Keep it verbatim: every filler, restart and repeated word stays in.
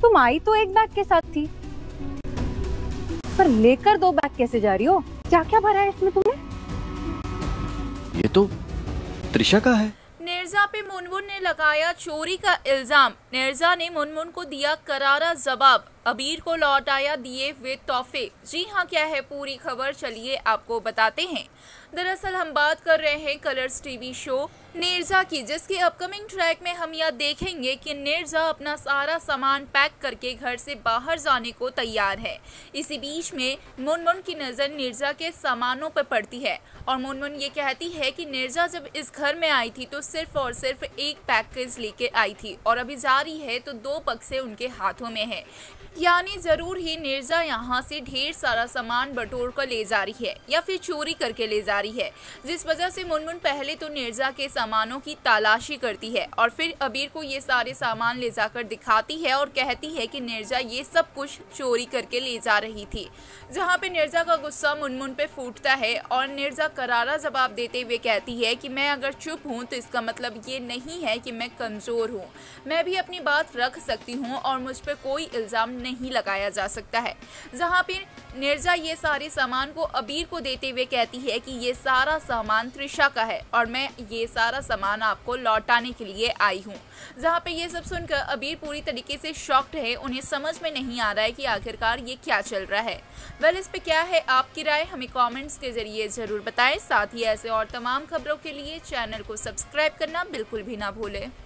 तुम आई तो एक बैग के साथ थी, पर लेकर दो बैग कैसे जा रही हो? क्या क्या भरा है इसमें तुमने? ये तो त्रिशा का है। निर्जा पे मुनमुन ने लगाया चोरी का इल्जाम। निर्जा ने मुनमुन को दिया करारा जवाब। अबीर को लौटाया दिए हुए तोहफे। जी हाँ, क्या है पूरी खबर, चलिए आपको बताते हैं। दरअसल हम बात कर रहे हैं कलर्स टीवी शो निर्जा की, जिसके अपकमिंग ट्रैक में हम यह देखेंगे कि निर्जा अपना सारा सामान पैक करके घर से बाहर जाने को तैयार है। इसी बीच में मुनमुन की नज़र निर्जा के सामानों पर पड़ती है और मुनमुन ये कहती है कि निर्जा जब इस घर में आई थी तो सिर्फ और सिर्फ एक पैकेज लेके आई थी और अभी जा रही है तो दो बक्से उनके हाथों में है, यानी जरूर ही निर्जा यहाँ से ढेर सारा सामान बटोर कर ले जा रही है या फिर चोरी करके ले जा रही है, जिस वजह से मुनमुन पहले तो निर्जा के सामानों की तलाशी करती है और फिर अबीर को ये सारे सामान ले जाकर दिखाती है और कहती है कि निर्जा ये सब कुछ चोरी करके ले जा रही थी। जहाँ पे निर्जा का गुस्सा मुनमुन पे फूटता है और निर्जा करारा जवाब देते हुए कहती है कि मैं अगर चुप हूँ तो इसका मतलब ये नहीं है कि मैं कमज़ोर हूँ, मैं भी अपनी बात रख सकती हूँ और मुझ पर कोई इल्ज़ाम नहीं लगाया जा सकता है। जहाँ पे निर्जा ये सारे सामान को अबीर को देते हुए कहती है कि ये सारा सामान त्रिशा का है और मैं ये सारा सामान आपको लौटाने के लिए आई हूँ। जहाँ पे ये सब सुनकर अबीर पूरी तरीके से शॉक्ड है, उन्हें समझ में नहीं आ रहा है कि आखिरकार ये क्या चल रहा है। वेल, इस पे क्या है आपकी राय, हमें कमेंट्स के जरिए ज़रूर बताएं। साथ ही ऐसे और तमाम खबरों के लिए चैनल को सब्सक्राइब करना बिल्कुल भी ना भूलें।